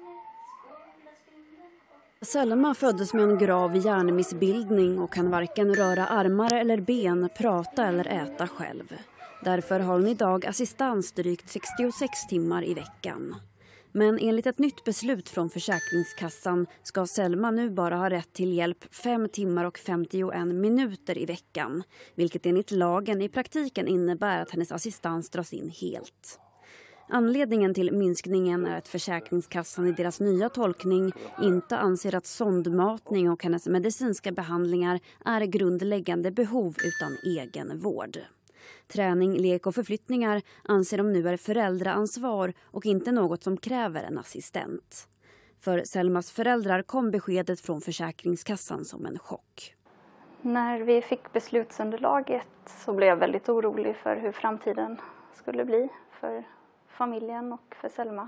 Selma föddes med en grav hjärnmissbildning och kan varken röra armar eller ben, prata eller äta själv. Därför har hon idag assistans drygt 66 timmar i veckan. Men enligt ett nytt beslut från Försäkringskassan ska Selma nu bara ha rätt till hjälp 5 timmar och 51 minuter i veckan. Vilket enligt lagen i praktiken innebär att hennes assistans dras in helt. Anledningen till minskningen är att Försäkringskassan i deras nya tolkning inte anser att sondmatning och hennes medicinska behandlingar är grundläggande behov utan egenvård. Träning, lek och förflyttningar anser de nu är föräldraansvar och inte något som kräver en assistent. För Selmas föräldrar kom beskedet från Försäkringskassan som en chock. När vi fick beslutsunderlaget så blev jag väldigt orolig för hur framtiden skulle bli för familjen och för Selma.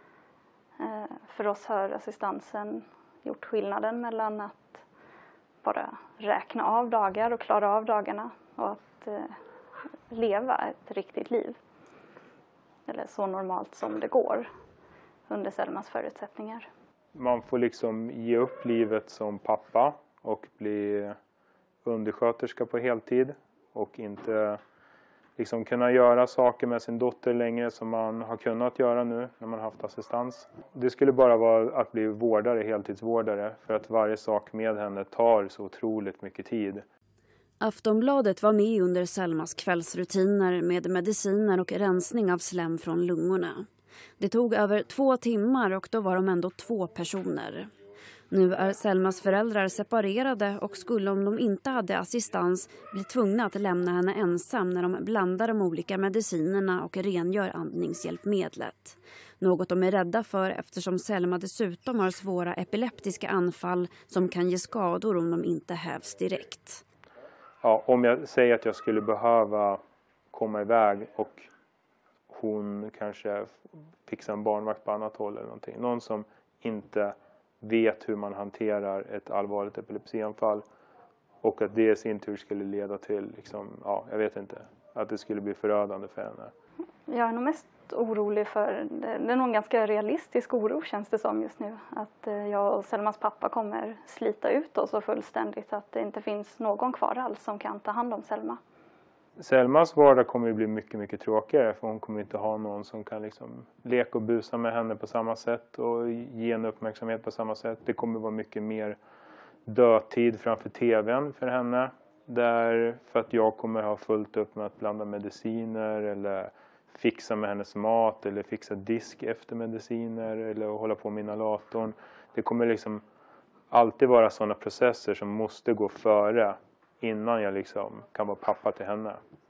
För oss har assistansen gjort skillnaden mellan att bara räkna av dagar och klara av dagarna och att leva ett riktigt liv. Eller så normalt som det går under Selmas förutsättningar. Man får liksom ge upp livet som pappa och bli undersköterska på heltid och inte liksom kunna göra saker med sin dotter längre som man har kunnat göra nu när man har haft assistans. Det skulle bara vara att bli vårdare, heltidsvårdare, för att varje sak med henne tar så otroligt mycket tid. Aftonbladet var med under Selmas kvällsrutiner med mediciner och rensning av slem från lungorna. Det tog över 2 timmar och då var de ändå 2 personer. Nu är Selmas föräldrar separerade och skulle om de inte hade assistans bli tvungna att lämna henne ensam när de blandar de olika medicinerna och rengör andningshjälpmedlet. Något de är rädda för eftersom Selma dessutom har svåra epileptiska anfall som kan ge skador om de inte hävs direkt. Ja, om jag säger att jag skulle behöva komma iväg och hon kanske fixar en barnvakt på annat håll eller någonting. Någon som inte vet hur man hanterar ett allvarligt epilepsianfall och att det i sin tur skulle leda till, liksom, ja, jag vet inte, att det skulle bli förödande för henne. Jag är nog mest orolig för, det är nog en ganska realistisk oro känns det som just nu. Att jag och Selmas pappa kommer slita ut oss så fullständigt att det inte finns någon kvar alls som kan ta hand om Selma. Selmas vardag kommer att bli mycket, mycket tråkigare för hon kommer inte ha någon som kan liksom leka och busa med henne på samma sätt och ge henne uppmärksamhet på samma sätt. Det kommer att vara mycket mer dödtid framför tvn för henne. För att jag kommer ha fullt upp med att blanda mediciner eller fixa med hennes mat eller fixa disk efter mediciner eller hålla på med inhalatorn. Det kommer liksom alltid vara sådana processer som måste gå före innan jag liksom kan vara pappa till henne.